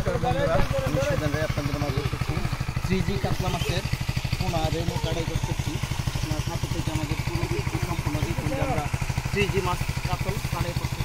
আপনাদের মাঝে এসেছি 3G কাতলা মাছের পোনা রেনু কাটাই করতেছি। আপনার হাতে থেকে আমাদের পুরো সম্পূর্ণ দেখুন যে আমরা 3G মাছ কাতল কাটাই করতেছি।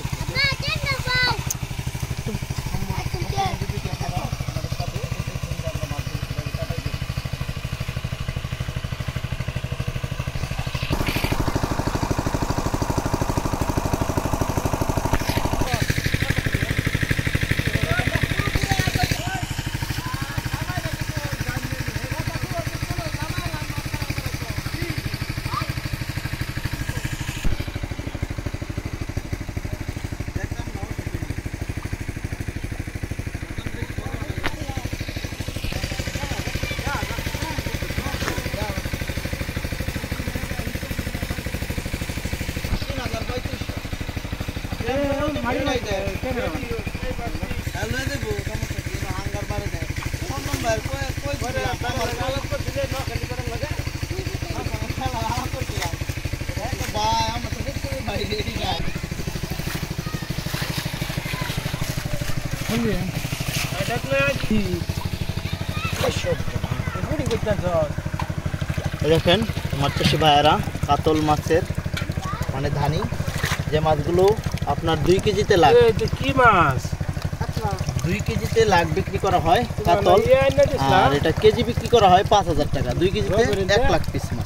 দেখেন মাছ চাষি ভাইয়েরা কাতল মাছের মানে ধানি যে মাছগুলো আপনার 2 কেজিতে লাখ। কি মাছ? 2 কেজিতে লাখ বিক্রি করা হয় কাতল, আর এটা কেজি বিক্রি করা হয় 5000 টাকা। 2 কেজিতে 1 লাখ পিস মাছ।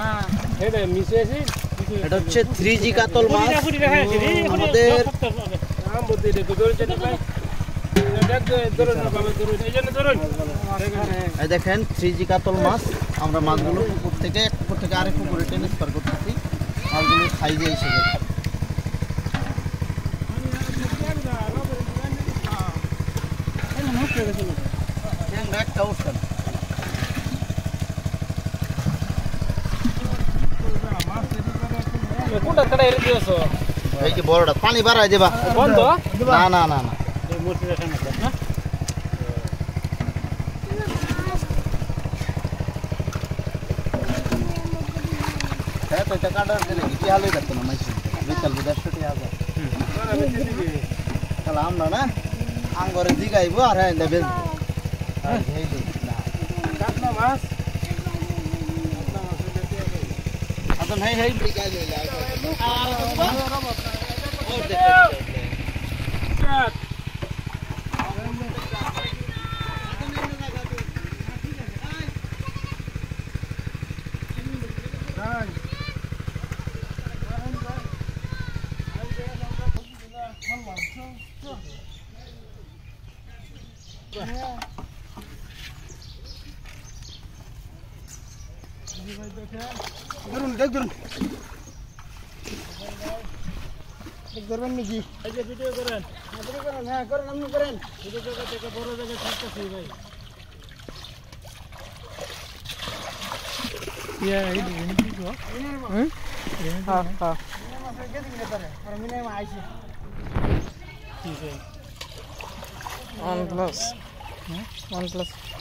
এটা হচ্ছে 3G কাতল মাছ। আমাদের দেখেন 3G কাতল মাছ আমরা মাছগুলো পুকুর থেকে আরেক পুকুরে ট্রান্সফার করতেছি। মাছগুলো সাইজে এসে গেছে। বড়টা পানি বাড়াই দেবা না না না না কাটার দিলে কি হাল হয়ে যাচ্ছে না মাইসি বিকাল 150 টাকা আমরা না আঙ্গরে দিগাইবো আর হ্যাঁ বেচবো। মাছ এখন হ্যাঁ হ্যাঁ করবেন নাকি? ভিডিও করেন, হ্যাঁ করেন, আপনি করেন। ছোট জায়গা থেকে বড় জায়গায় থাকতেছি ভাই। OnePlus